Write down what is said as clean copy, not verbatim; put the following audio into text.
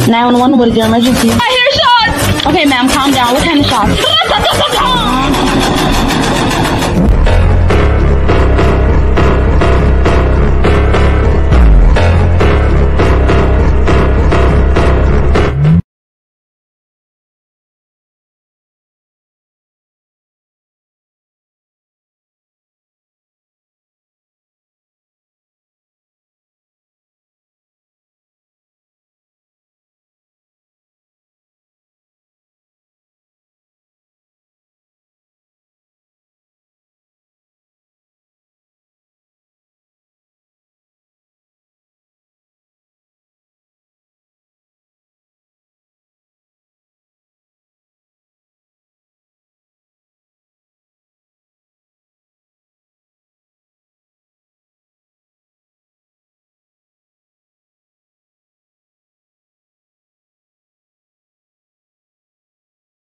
911, what is your emergency? I hear shots! Okay, ma'am, calm down. What kind of shots?